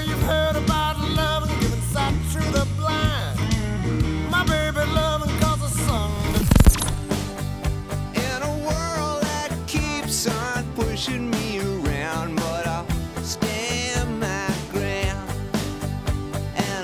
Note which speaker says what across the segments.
Speaker 1: you've heard about love and giving sight to the blind. My baby loving cause the sun.
Speaker 2: In a world that keeps on pushing me around, but I'll stand my ground. And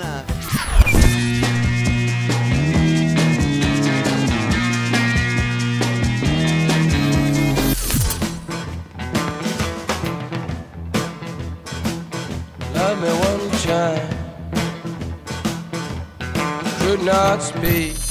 Speaker 3: love me one time, could not speak.